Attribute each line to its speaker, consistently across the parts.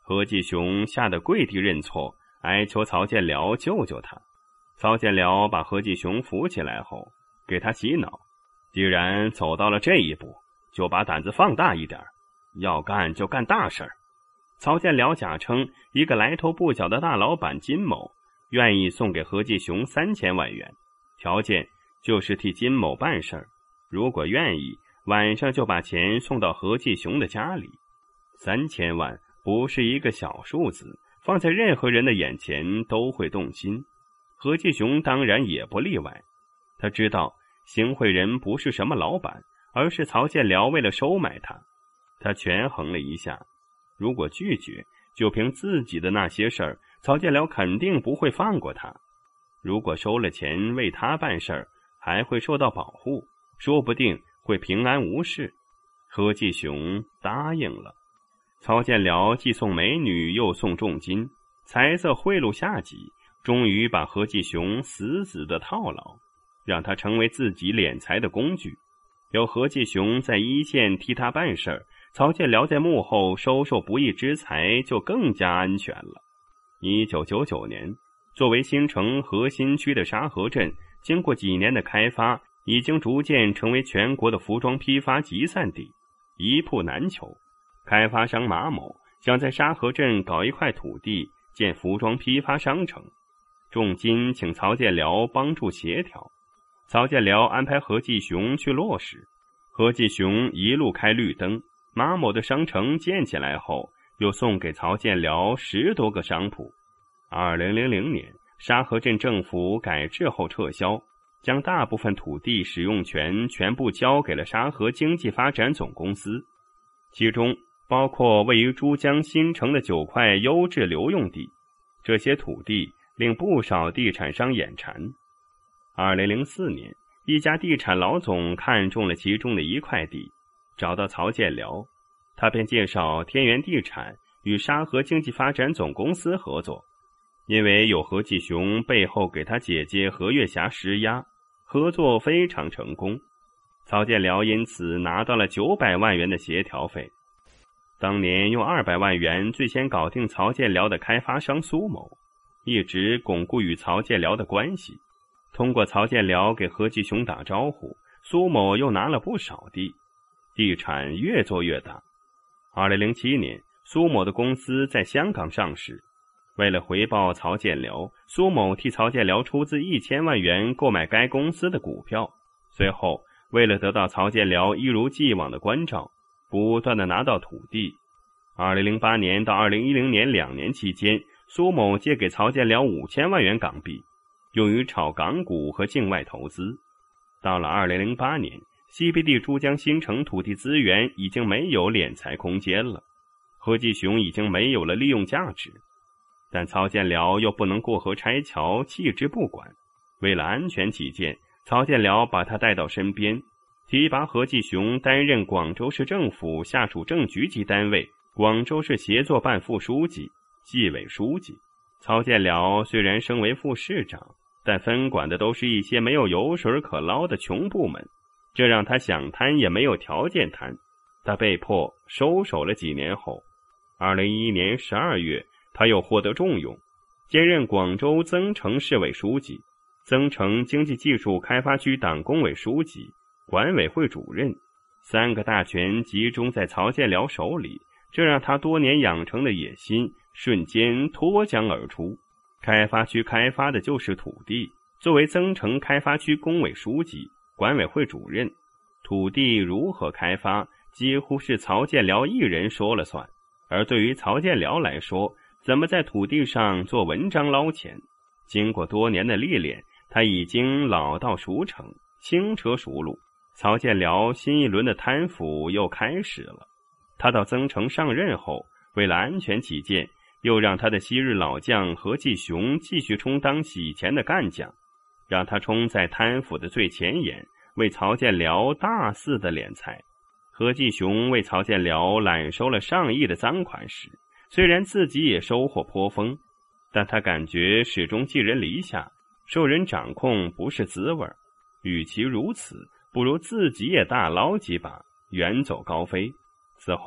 Speaker 1: 何继雄吓得跪地认错，哀求曹建辽救救他。曹建辽把何继雄扶起来后，给他洗脑，既然走到了这一步，就把胆子放大一点，要干就干大事儿。曹建辽假称一个来头不小的大老板金某愿意送给何继雄3000万元，条件就是替金某办事儿，如果愿意，晚上就把钱送到何继雄的家里。3000万不是一个小数字，放在任何人的眼前都会动心。何继雄当然也不例外，他知道行贿人不是什么老板，而是曹建辽为了收买他。他权衡了一下，如果拒绝，就凭自己的那些事儿，曹建辽肯定不会放过他。如果收了钱为他办事儿，还会受到保护，说不定会平安无事。何继雄答应了。曹建辽既送美女又送重金，财色贿赂下级，终于把何继雄死死地套牢，让他成为自己敛财的工具。有何继雄在一线替他办事儿，曹建辽在幕后收受不义之财就更加安全了。1999年，作为新城核心区的沙河镇，经过几年的开发，已经逐渐成为全国的服装批发集散地，一铺难求。开发商马某想在沙河镇搞一块土地建服装批发商城，重金请曹建辽帮助协调。曹建辽安排何继雄去落实，何继雄一路开绿灯，马某的商城建起来后，又送给曹建辽10多个商铺。2000年，沙河镇政府改制后撤销，将大部分土地使用权全部交给了沙河经济发展总公司，其中包括位于珠江新城的9块优质留用地。这些土地令不少地产商眼馋。2004年，一家地产老总看中了其中的一块地，找到曹建辽，他便介绍天元地产与沙河经济发展总公司合作。因为有何继雄背后给他姐姐何月霞施压，合作非常成功。曹建辽因此拿到了900万元的协调费。当年用200万元最先搞定曹建辽的开发商苏某，一直巩固与曹建辽的关系。通过曹建辽给何继雄打招呼，苏某又拿了不少地，地产越做越大。2007年，苏某的公司在香港上市。为了回报曹建辽，苏某替曹建辽出资1000万元购买该公司的股票。随后，为了得到曹建辽一如既往的关照，不断的拿到土地。2008年到2010年2年期间，苏某借给曹建辽5000万元港币，用于炒港股和境外投资。到了2008年，西北地珠江新城土地资源已经没有敛财空间了，何继雄已经没有了利用价值。但曹建辽又不能过河拆桥，弃之不管。为了安全起见，曹建辽把他带到身边，提拔何继雄担任广州市政府下属正局级单位广州市协作办副书记、纪委书记。曹建辽虽然升为副市长，但分管的都是一些没有油水可捞的穷部门，这让他想贪也没有条件贪。他被迫收手了几年后，2011年12月，他又获得重用，兼任广州增城市委书记、增城经济技术开发区党工委书记、管委会主任，3个大权集中在曹建辽手里，这让他多年养成的野心瞬间脱缰而出。开发区开发的就是土地，作为增城开发区工委书记、管委会主任，土地如何开发几乎是曹建辽一人说了算。而对于曹建辽来说，怎么在土地上做文章捞钱？经过多年的历练，他已经老道熟成，轻车熟路。曹建辽新一轮的贪腐又开始了。他到增城上任后，为了安全起见，又让他的昔日老将何继雄继续充当洗钱的干将，让他冲在贪腐的最前沿，为曹建辽大肆的敛财。何继雄为曹建辽揽收了上亿的赃款时，虽然自己也收获颇丰，但他感觉始终寄人篱下，受人掌控不是滋味，与其如此，不如自己也大捞几把，远走高飞。此后，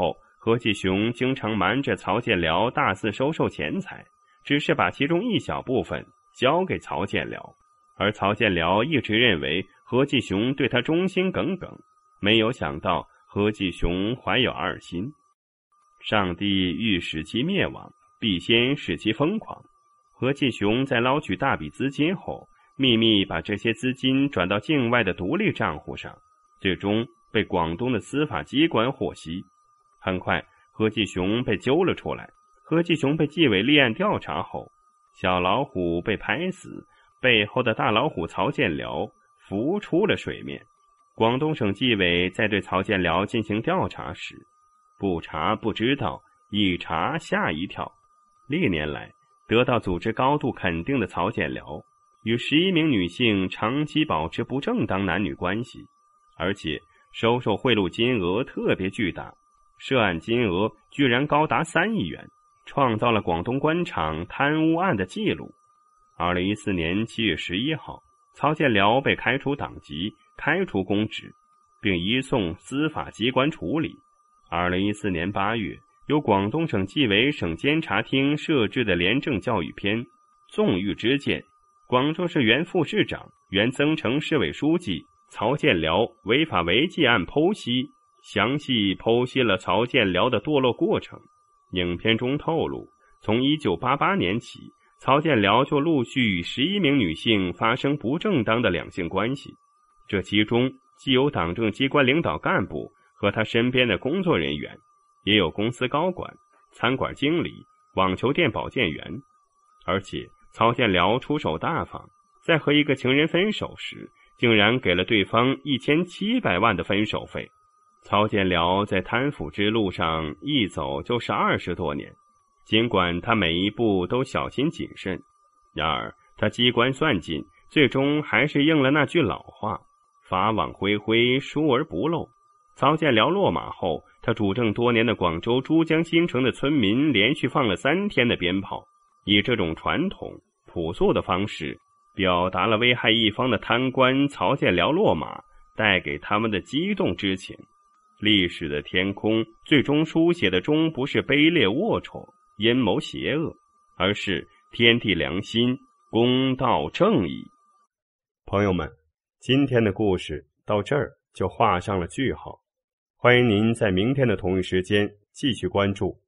Speaker 1: 何继雄经常瞒着曹建辽大肆收受钱财，只是把其中一小部分交给曹建辽，而曹建辽一直认为何继雄对他忠心耿耿，没有想到何继雄怀有二心。上帝欲使其灭亡，必先使其疯狂。何继雄在捞取大笔资金后，秘密把这些资金转到境外的独立账户上，最终被广东的司法机关获悉。很快，何继雄被揪了出来。何继雄被纪委立案调查后，小老虎被拍死，背后的大老虎曹建辽浮出了水面。广东省纪委在对曹建辽进行调查时，不查不知道，一查吓一跳。历年来得到组织高度肯定的曹建辽，与11名女性长期保持不正当男女关系，而且收受贿赂金额特别巨大，涉案金额居然高达3亿元，创造了广东官场贪污案的记录。2014年7月11号，曹建辽被开除党籍，开除公职，并移送司法机关处理。2014年8月，由广东省纪委省监察厅设置的廉政教育篇《纵欲之见》，广州市原副市长、原增城市委书记曹建辽违法违纪案剖析，详细剖析了曹建辽的堕落过程。影片中透露，从1988年起，曹建辽就陆续与11名女性发生不正当的两性关系，这其中既有党政机关领导干部和他身边的工作人员，也有公司高管、餐馆经理、网球店保健员。而且曹建辽出手大方，在和一个情人分手时，竟然给了对方1700万的分手费。曹建辽在贪腐之路上一走就是20多年，尽管他每一步都小心谨慎，然而他机关算尽，最终还是应了那句老话：法网恢恢，疏而不漏。曹建辽落马后，他主政多年的广州珠江新城的村民连续放了3天的鞭炮，以这种传统朴素的方式表达了危害一方的贪官曹建辽落马带给他们的激动之情。历史的天空最终书写的终不是卑劣龌龊、阴谋邪恶，而是天地良心、公道正义。朋友们，今天的故事到这儿就画上了句号，欢迎您在明天的同一时间继续关注